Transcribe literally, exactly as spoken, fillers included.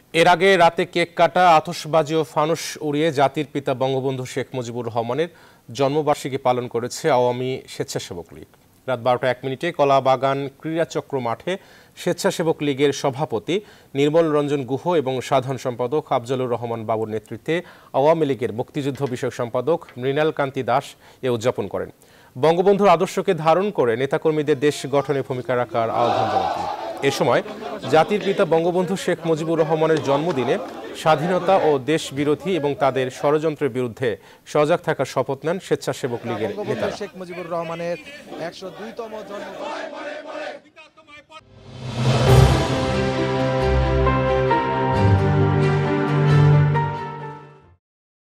এর আগে রাতে কেক কাটা, আতশবাজি ও ফানুস উড়িয়ে জাতির পিতা বঙ্গবন্ধু শেখ মুজিবুর রহমানের জন্মবার্ষিকী পালন করেছে আওয়ামী স্বেচ্ছাসেবক লীগ। রাত বারোটা এক মিনিটে কলাবাগান ক্রীড়াচক্র মাঠে স্বেচ্ছাসেবক লীগের সভাপতি নির্মল রঞ্জন গুহ এবং সাধারণ সম্পাদক আফজলুর রহমান বাবুর নেতৃত্বে আওয়ামী লীগের মুক্তিযুদ্ধ বিষয়ক সম্পাদক মৃণাল কান্তি দাস এ উদযাপন করেন। বঙ্গবন্ধুর আদর্শকে ধারণ করে নেতাকর্মীদের দেশ গঠনে ভূমিকা রাখার আহ্বান জানান তিনি। এ সময় জাতির পিতা বঙ্গবন্ধু শেখ মুজিবুর রহমানের জন্মদিনে স্বাধীনতা ও দেশ বিরোধী এবং তাদের ষড়যন্ত্রের বিরুদ্ধে সজাগ থাকার শপথ নেন স্বেচ্ছাসেবক লীগের নেতারা। শেখ মুজিবুর রহমানের একশো দুইতম জন্ম